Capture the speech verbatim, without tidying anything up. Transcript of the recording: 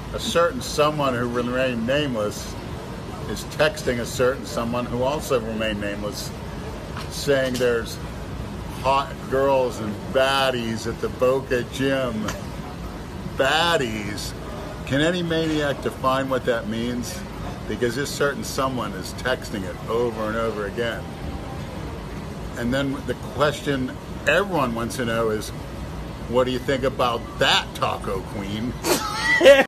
a certain someone who remained nameless is texting a certain someone who also remained nameless, saying there's hot girls and baddies at the Boca Gym. Baddies. Can any maniac define what that means? Because this certain someone is texting it over and over again. And then the question everyone wants to know is, what do you think about that taco queen?